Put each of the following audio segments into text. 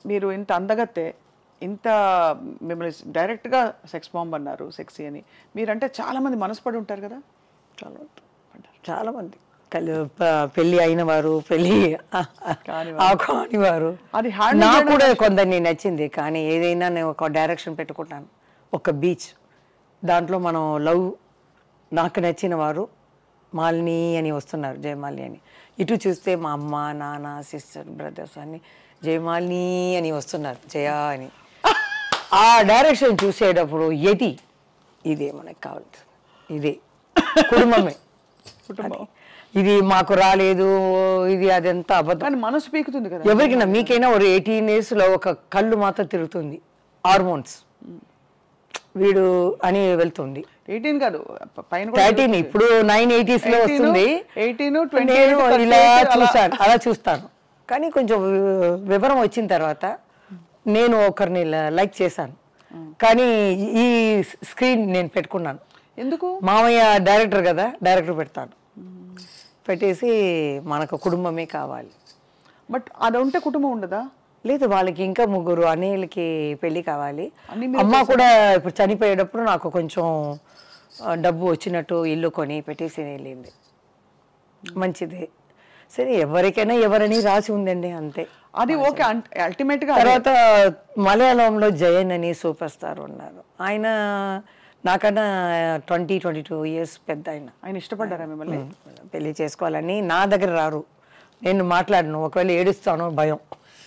మీరు ఇంత అందగత్తే ఇంత మిమ్మల్ని డైరెక్ట్గా సెక్స్ బాంబ్ అన్నారు సెక్సీ అని మీరంటే చాలామంది మనసుపడి ఉంటారు కదా చాలామంది పెళ్ళి అయిన వారు పెళ్ళి కాని వారు అది నాకు కూడా కొందరిని నచ్చింది కానీ ఏదైనా నేను ఒక డైరెక్షన్ పెట్టుకుంటాను ఒక బీచ్ దాంట్లో మనం లవ్ నాకు నచ్చిన వారు మాలిని అని వస్తున్నారు జయమాలిని అని ఇటు చూస్తే మా అమ్మ నాన్న సిస్టర్ బ్రదర్స్ అని జయమాలిని అని వస్తున్నారు జయ అని ఆ డైరెక్షన్ చూసేటప్పుడు ఇదే మనకు కావాలి ఇదే కుటుంబమే ఇది మాకు రాలేదు ఇది అదంతా అబద్ధం మనసు పీకుతుంది కదా ఎవరికైనా మీకైనా ఒక 18 years లో ఒక కళ్ళు మాత్రం తిరుగుతుంది హార్మోన్స్ వీడు అని వెళ్తుంది 18 కాదు పైన 13 ఇప్పుడు 980s లో వస్తుంది 18 20 ఇలా చూస్తాను అలా చూస్తాను కానీ కొంచెం వివరం వచ్చిన తర్వాత నేను ఒకరిని లైక్ చేశాను కానీ ఈ స్క్రీన్ నేను పెట్టుకున్నాను ఎందుకు మామయ్య డైరెక్టర్ కదా డైరెక్టర్ పెడతాను పెట్టేసి మనకు కుటుంబమే కావాలి బట్ అది ఉంటే కుటుంబం ఉండదా లేదు వాళ్ళకి ఇంకా 3 అన్నయ్యలకి పెళ్ళి కావాలి అమ్మ కూడా ఇప్పుడు చనిపోయేటప్పుడు నాకు కొంచెం డబ్బు వచ్చినట్టు ఇల్లు కొని పెట్టేసి వెళ్ళింది మంచిది సరే ఎవరికైనా ఎవరని రాసి ఉందండి అంతే అది ఓకే అల్టిమేట్ గా తర్వాత మలయాళంలో జయన్ అని సూపర్ స్టార్ ఉన్నారు ఆయన నాకన్నా 22 years పెద్ద ఆయన ఇష్టపడ్డారా మిమ్మల్ని పెళ్లి చేసుకోవాలని నా దగ్గర రారు నేను మాట్లాడను ఒకవేళ ఏడుస్తాను భయం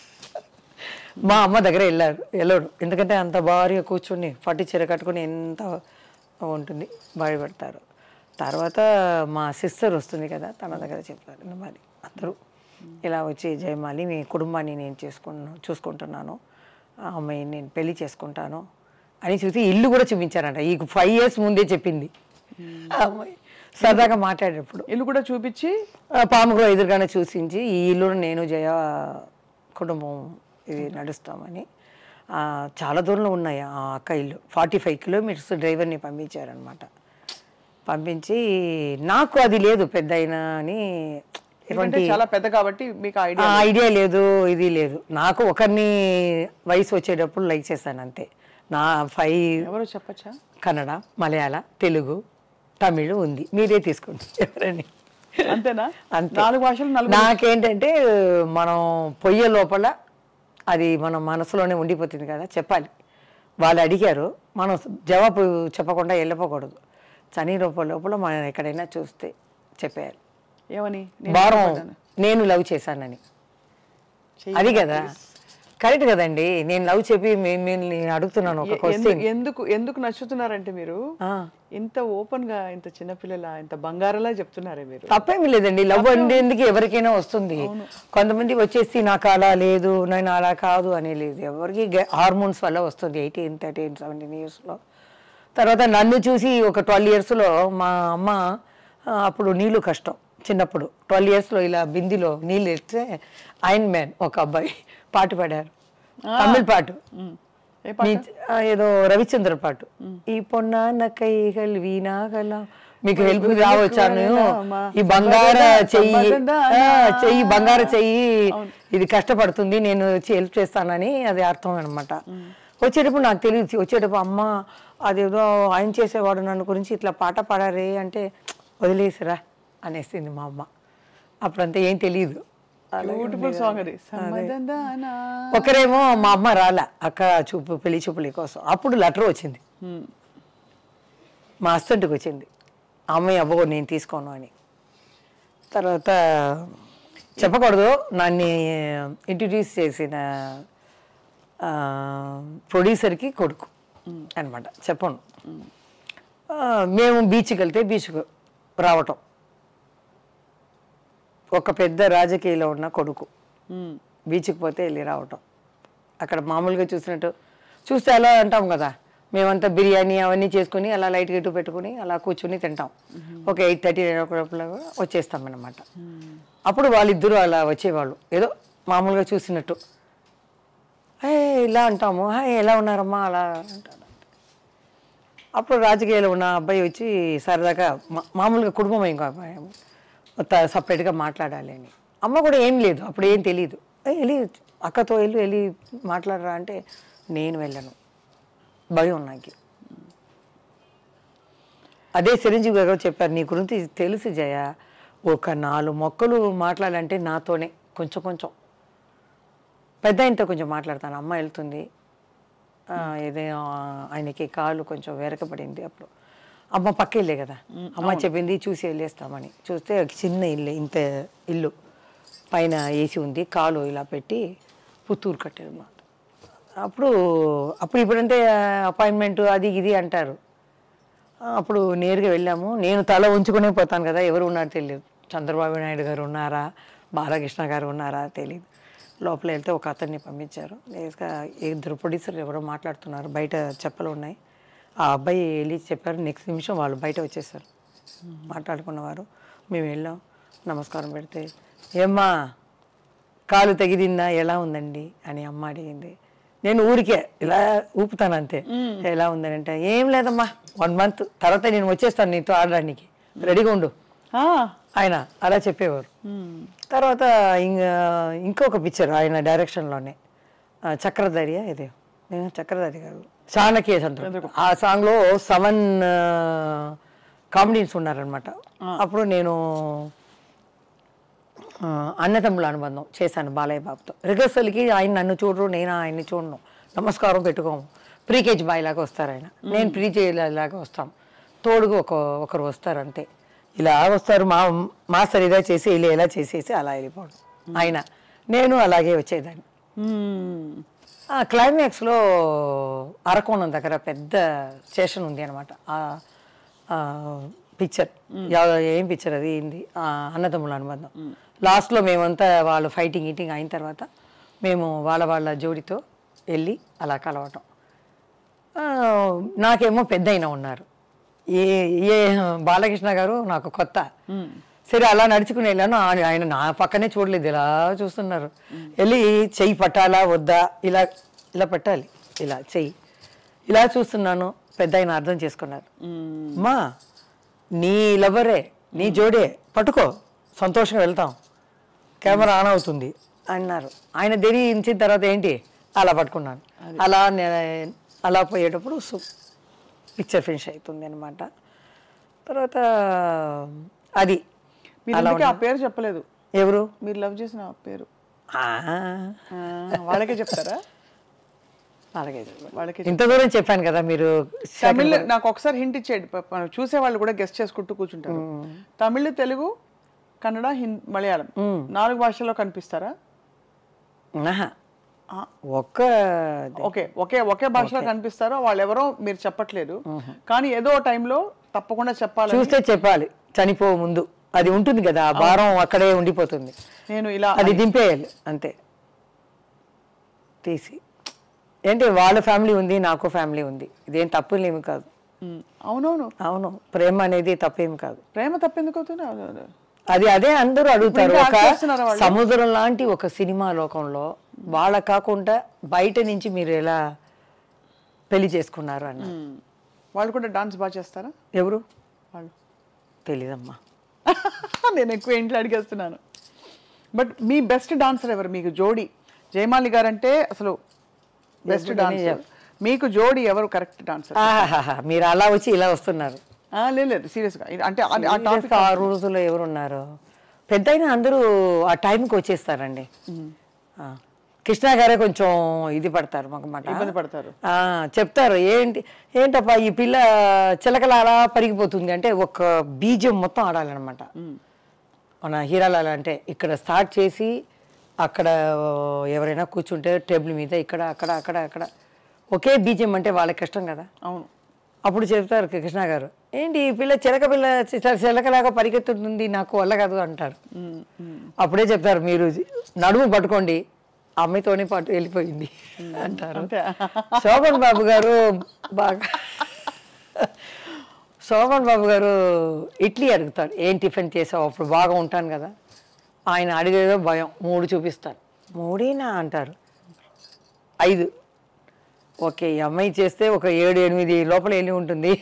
మా అమ్మ దగ్గర వెళ్ళాడు ఎందుకంటే అంత భారీగా కూర్చొని పట్టు చీర కట్టుకుని ఎంత ఉంటుంది భయపడతారు తర్వాత మా సిస్టర్ వస్తుంది కదా తన దగ్గర చెప్పారు మరి అందరూ ఇలా వచ్చి జయమాలి మీ కుటుంబాన్ని నేను చూసుకుంటున్నాను అమ్మాయి నేను పెళ్లి చేసుకుంటాను అని చూసి ఇల్లు కూడా చూపించారంట ఈ 5 years ముందే చెప్పింది అమ్మాయి సరదాగా మాట్లాడేటప్పుడు ఇల్లు కూడా చూపించి పాముగా ఎదురుగానే చూసించి ఈ ఇల్లు నేను జయ కుటుంబం ఇది నడుస్తామని చాలా దూరంలో ఉన్నాయి ఆ అక్క ఇల్లు 45 kilometers డ్రైవర్ని పంపించారనమాట పంపించి నాకు అది లేదు పెద్ద అయినా అని చాలా పెద్ద కాబట్టి మీకు ఐడియా లేదు ఇది లేదు నాకు ఒకరిని వయసు వచ్చేటప్పుడు లైక్ చేశాను అంతే నా 5 ఎవరో చెప్పచ్చా కన్నడ మలయాళ తెలుగు తమిళ్ ఉంది మీరే తీసుకోండి ఎవరని అంతేనా అంతే 4 భాషలు నాకేంటంటే మనం పొయ్యే లోపల అది మన మనసులోనే ఉండిపోతుంది కదా చెప్పాలి వాళ్ళు అడిగారు మనం జవాబు చెప్పకుండా వెళ్ళిపోకూడదు చని లోపల మనం ఎక్కడైనా చూస్తే చెప్పేయాలి ఏమని భారం నేను లవ్ చేశానని అది కదా కరెక్ట్ కదండి నేను లవ్ చెప్పి మిమ్మల్ని అడుగుతున్నాను ఒక క్వశ్చన్ ఎందుకు నచ్చుతున్నారంటే మీరు ఇంత ఓపెన్ గా ఇంత చిన్నపిల్లల ఇంత బంగారలా చెప్తున్నారే మీరు తప్పేమీ లేదండి లవ్ ఉండేందుకు ఎవరికైనా వస్తుంది కొంతమంది వచ్చేసి నాకు అలా లేదు నేను అలా కాదు అని లేదు ఎవరికి హార్మోన్స్ వల్ల వస్తుంది 18, 13, 17 years లో తర్వాత నన్ను చూసి ఒక 12 years లో మా అమ్మ అప్పుడు నీళ్ళు కష్టం చిన్నప్పుడు 12 years లో ఇలా బిందిలో నీళ్ళు ఎత్తే ఐరన్ మ్యాన్ ఒక అబ్బాయి పాట పాడారు తమిళ పాట ఏదో రవిచంద్ర పాట ఈ పొన్న కైగల్ వీణాగల మీకు హెల్ప్ రావచ్చాను ఈ బంగార చెయ్యి బంగార చెయ్యి ఇది కష్టపడుతుంది నేను వచ్చి హెల్ప్ చేస్తానని అది అర్థం అనమాట వచ్చేటప్పుడు నాకు తెలియదు వచ్చేటప్పుడు అమ్మ అదేదో ఆయన చేసేవాడు నన్ను గురించి ఇట్లా పాట పాడారే అంటే వదిలేసిరా అనేసింది మా అమ్మ అప్పుడంతా ఏం తెలియదు ఒకరేమో మా అమ్మ రాలా అక్క చూపు పెళ్లి చూపుల కోసం అప్పుడు లెటర్ వచ్చింది మా హస్బెండ్కి వచ్చింది అమ్మాయి అబ్బో నేను తీసుకోను అని తర్వాత చెప్పకూడదు నన్ను ఇంట్రడ్యూస్ చేసిన ప్రొడ్యూసర్కి కొడుకు అనమాట చెప్పను మేము బీచ్కి వెళ్తే బీచ్కు రావటం ఒక పెద్ద రాజకీయాల్లో ఉన్న కొడుకు బీచ్కి పోతే వెళ్ళి రావటం అక్కడ మామూలుగా చూస్తే అలా అంటాం కదా మేమంతా బిర్యానీ అవన్నీ చేసుకుని అలా లైట్ గట్టు పెట్టుకుని అలా కూర్చుని తింటాం ఒక 8:30 వచ్చేస్తాం అన్నమాట అప్పుడు వాళ్ళిద్దరూ అలా వచ్చేవాళ్ళు ఏదో మామూలుగా చూసినట్టు ఇలా అంటాము ఎలా ఉన్నారమ్మా అలా అంటారు అప్పుడు రాజకీయాల్లో ఉన్న అబ్బాయి వచ్చి సరదాగా మామూలుగా కుటుంబం ఇంకా సపరేట్గా మాట్లాడాలి అని అమ్మ కూడా ఏం లేదు అప్పుడు ఏం తెలియదు వెళ్ళి అక్కతో వెళ్ళి మాట్లాడరా అంటే నేను వెళ్ళను, భయం నాకు. అదే చిరంజీవి గారు చెప్పారు, నీ గురించి తెలుసు జయ, ఒక 4 మొక్కలు మాట్లాడాలంటే నాతోనే కొంచెం పెద్ద ఆయనతో కొంచెం మాట్లాడతాను. అమ్మ వెళ్తుంది, ఏదైనా ఆయనకి కాలు కొంచెం వెరకబడింది. అప్పుడు అమ్మ పక్క ఇల్లే కదా, అమ్మ చెప్పింది చూసి వెళ్ళేస్తామని. చూస్తే చిన్న ఇల్లు, ఇంత ఇల్లు, పైన ఏసీ ఉంది, కాలు ఇలా పెట్టి పుత్తూరు కట్టారు మాట. ఇప్పుడంటే అపాయింట్మెంట్ అది ఇది అంటారు. అప్పుడు నేరుగా వెళ్ళాము. నేను తల ఉంచుకునే పోతాను కదా, ఎవరు ఉన్నారో తెలియదు. చంద్రబాబు నాయుడు గారు ఉన్నారా, బాలకృష్ణ గారు ఉన్నారా తెలియదు. లోపల వెళ్తే ఒక అతన్ని పంపించారు. నేరుగా 2 ప్రొడ్యూసర్లు ఎవరో మాట్లాడుతున్నారు, బయట చెప్పలు ఉన్నాయి. ఆ అబ్బాయి వెళ్ళి చెప్పారు, నెక్స్ట్ నిమిషం వాళ్ళు బయట వచ్చేసారు. మాట్లాడుకున్నవారు. మేము వెళ్ళాం, నమస్కారం పెడితే, ఏమ్మా కాలు తెగిదిందా, ఎలా ఉందండి అని అమ్మ అడిగింది. నేను ఊరికే ఇలా ఊపుతాను అంతే. ఎలా ఉందని అంటే, ఏం లేదమ్మా 1 month తర్వాత నేను వచ్చేస్తాను నీతో ఆడడానికి, రెడీగా ఉండు ఆయన అలా చెప్పేవారు. తర్వాత ఇంకొక పిక్చర్ ఆయన డైరెక్షన్లోనే, చక్రధారి, ఇదే చక్రధారి గారు, చాణక్య చంద్ర, ఆ సాంగ్లో 7 కామెడీన్స్ ఉన్నారనమాట. అప్పుడు నేను అన్నతమ్ముల అనుబంధం చేశాను బాలయ్య బాబుతో. రిహర్సల్కి ఆయన నన్ను చూడరు, నేను ఆయన్ని చూడను, నమస్కారం పెట్టుకోము. ప్రీకేజ్ బాయ్ లాగా వస్తారు ఆయన, నేను ప్రీకేజ్ లాగా వస్తాం. తోడుగా ఒకరు వస్తారు అంతే. ఇలా వస్తారు, మాస్టర్ ఇదా చేసి ఇలా చేసేసి అలా వెళ్ళిపోవడం. ఆయన నేను అలాగే వచ్చేదాన్ని. క్లైమాక్స్లో అరకోణం దగ్గర పెద్ద స్టేషన్ ఉంది అనమాట. పిక్చర్ ఏం పిక్చర్ అది ఏంది, అన్నదమ్ముల అనుబంధం. లాస్ట్లో మేమంతా వాళ్ళు ఫైటింగ్ అయిన తర్వాత మేము వాళ్ళ జోడితో వెళ్ళి అలా కలవటం. నాకేమో పెద్ద అయినా ఉన్నారు, ఏ బాలకృష్ణ గారు నాకు కొత్త. సరే అలా నడుచుకుని వెళ్ళాను. ఆయన నా పక్కనే చూడలేదు, ఇలా చూస్తున్నారు. వెళ్ళి చెయ్యి పట్టాలా వద్దా, ఇలా పెట్టాలి, ఇలా చెయ్యి ఇలా చూస్తున్నాను. పెద్ద ఆయన అర్థం చేసుకున్నారు, అమ్మా నీ లవరే, నీ జోడే, పట్టుకో, సంతోషంగా వెళ్తాం, కెమెరా ఆన్ అవుతుంది అన్నారు. ఆయన ధరించిన తర్వాత ఏంటి అలా పట్టుకున్నాను. అలా పోయేటప్పుడు పిక్చర్ ఫినిష్ అవుతుంది అనమాట. తర్వాత అది ఆ పేరు చెప్పలేదు, ఎవరు మీరు లవ్ చేసిన పేరు వాళ్ళకే చెప్తారా? వాళ్ళకే ఇంత దూరం చెప్పాను కదా. మీరు తమిళ్ నాకు ఒకసారి హింట్ ఇచ్చేయండి, చూసేవాళ్ళు కూడా గెస్ట్ చేసుకుంటూ కూర్చుంటారు. తమిళ్, తెలుగు, కన్నడ, మలయాళం 4 భాషల్లో కనిపిస్తారా? ఒకే భాషలో కనిపిస్తారో వాళ్ళు ఎవరో మీరు చెప్పట్లేదు, కానీ ఏదో టైంలో తప్పకుండా చెప్పాలి, చూస్తే చెప్పాలి. చనిపో ముందు అది ఉంటుంది కదా, ఆ భారం అక్కడే ఉండిపోతుంది. నేను ఇలా అది దింపేయాలి అంతే తీసి. ఏంటి వాళ్ళ ఫ్యామిలీ ఉంది, నాకు ఫ్యామిలీ ఉంది, ఇదేం తప్పులేమి కాదు. అవును, ప్రేమ అనేది తప్పేమి కాదు. ప్రేమ తప్పెందుకు అవుతుంది? అదే అందరూ అడుగుతారు. ఒక సముద్రం లాంటి ఒక సినిమా లోకంలో వాళ్ళ కాకుండా బయట నుంచి మీరు ఎలా పెళ్లి చేసుకున్నారు అన్న. వాళ్ళు కూడా డాన్స్ బాగా చేస్తారా? ఎవరు వాళ్ళు తెలీదమ్మా, నేను ఎక్కువ ఇంట్లో అడిగేస్తున్నాను. బట్ మీ బెస్ట్ డాన్సర్ ఎవరు మీకు జోడి? జయమాలి గారు అంటే అసలు బెస్ట్ డాన్సర్, మీకు జోడి ఎవరు కరెక్ట్ డాన్సర్? మీరు అలా వచ్చి ఇలా వస్తున్నారు. లేదు సీరియస్గా, అంటే ఆ రోజుల్లో ఎవరున్నారు పెద్ద అయినా అందరూ ఆ టైంకి వచ్చేస్తారండి. కృష్ణ గారే కొంచెం ఇది పడతారు, ఇబ్బంది పడతారు, చెప్తారు ఏంటప్పా ఈ పిల్ల చిలకల అలా పరిగిపోతుంది అంటే ఒక బీజం మొత్తం ఆడాలన్నమాట. మన హీరాలాల అంటే ఇక్కడ స్టార్ట్ చేసి అక్కడ ఎవరైనా కూర్చుంటే టేబుల్ మీద ఇక్కడ అక్కడ అక్కడ అక్కడ ఒకే బీజం అంటే వాళ్ళకి కష్టం కదా. అవును. అప్పుడు చెప్తారు కృష్ణ గారు, ఏంటి ఈ పిల్ల చిలకలాగా పరిగెత్తుతుంది, నాకు వల్ల కాదు అంటారు. అప్పుడే చెప్తారు, మీరు నడుము పట్టుకోండి, అమ్మాయితోనే పాటు వెళ్ళిపోయింది అంటారు. శోభన్ బాబు గారు శోభన్ బాబు గారు ఇడ్లీ అడుగుతారు, ఏం టిఫిన్ చేసావు, అప్పుడు బాగా ఉంటాను కదా. ఆయన అడిగేదో భయం, 3 చూపిస్తాను. 3 అంటారు, 5. ఓకే, ఈ అమ్మాయి చేస్తే ఒక 7-8 లోపల వెళ్ళి ఉంటుంది.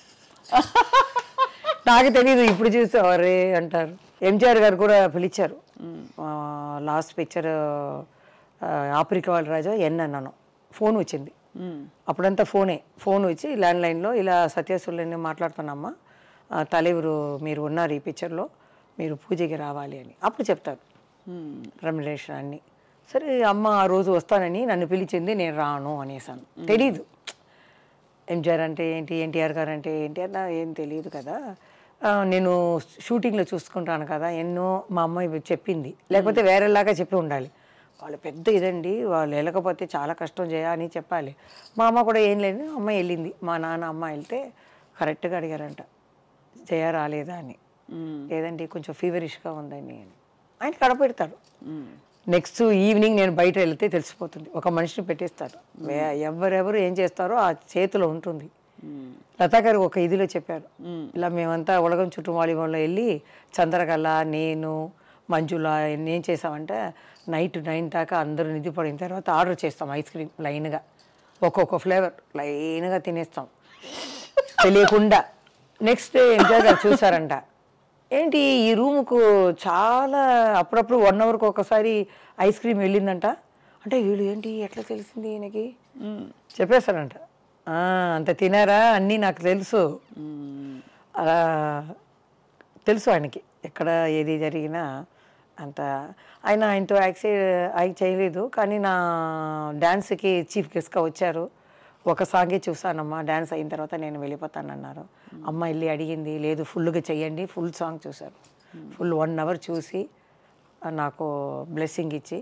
నాకు తెలీదు, ఇప్పుడు చూస్తే అవరే అంటారు. ఎంజిఆర్ గారు కూడా పిలిచారు లాస్ట్ పిక్చర్ ఆఫ్రికా వాళ్ళ రాజా ఎన్ అన్నాను. ఫోన్ వచ్చింది, అప్పుడంతా ఫోన్ వచ్చి ల్యాండ్లైన్లో ఇలా సత్యసుల్ని మాట్లాడుతున్నామ్మా, తలెవరు మీరు ఉన్నారు ఈ పిక్చర్లో, మీరు పూజకి రావాలి అని అప్పుడు చెప్తారు రెమ్యునరేషన్ అన్నీ. సరే అమ్మ ఆ రోజు వస్తానని నన్ను పిలిచింది, నేను రాను అనేసాను. తెలీదు ఎంజిఆర్ అంటే ఏంటి, ఎన్టీఆర్ గారు అంటే ఏంటి అన్న ఏం తెలియదు కదా, నేను షూటింగ్లో చూసుకుంటాను కదా ఎన్నో మా అమ్మాయి చెప్పింది, లేకపోతే వేరేలాగా చెప్పి ఉండాలి. వాళ్ళు పెద్ద ఇదండి, వాళ్ళు వెళ్ళకపోతే చాలా కష్టం అని చెప్పాలి. మా అమ్మ కూడా ఏం లేదు, అమ్మాయి వెళ్ళింది. మా నాన్న అమ్మ వెళ్తే కరెక్ట్గా అడిగారంట, జయ రాలేదా అని. లేదండి కొంచెం ఫీవరిష్గా ఉందని ఆయన కడపెడతారు. నెక్స్ట్ ఈవినింగ్ నేను బయట వెళ్తే తెలిసిపోతుంది, ఒక మనిషిని పెట్టేస్తారు. ఎవరెవరు ఏం చేస్తారో ఆ చేతిలో ఉంటుంది. లతా గారు ఒక ఇదిలో చెప్పారు, ఇలా మేమంతా ఉలగం చుట్టూ వాలీబాల్లో వెళ్ళి చంద్రకళ, నేను, మంజుల ఏం చేసామంటే నైట్ 9 దాకా అందరూ నిధి పడిన తర్వాత ఆర్డర్ చేస్తాం ఐస్ క్రీమ్ లైన్గా, ఒక్కొక్క ఫ్లేవర్ లైన్గా తినేస్తాం తెలియకుండా. నెక్స్ట్ డే ఎంజాయ్ గారు చూసారంట, ఏంటి ఈ రూముకు చాలా అప్పుడప్పుడు 1 అవర్కి ఒకసారి ఐస్ క్రీమ్ వెళ్ళిందంట. అంటే వీళ్ళు ఏంటి ఎట్లా తెలిసింది ఈయనకి చెప్పేస్తారంట. అంత తినారా అన్నీ నాకు తెలుసు, అలా తెలుసు ఆయనకి ఎక్కడ ఏది జరిగినా అంత. ఆయనతో యాక్ట్ చేయలేదు, కానీ నా డ్యాన్స్కి చీఫ్ గెస్ట్గా వచ్చారు. ఒక సాంగే చూసానమ్మా, డ్యాన్స్ అయిన తర్వాత నేను వెళ్ళిపోతానన్నారు. అమ్మ వెళ్ళి అడిగింది, లేదు ఫుల్గా చెయ్యండి, ఫుల్ సాంగ్ చూశారు. ఫుల్ 1 అవర్ చూసి నాకు బ్లెస్సింగ్ ఇచ్చి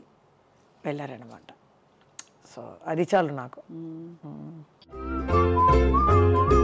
వెళ్ళారనమాట. సో అది చాలు నాకు.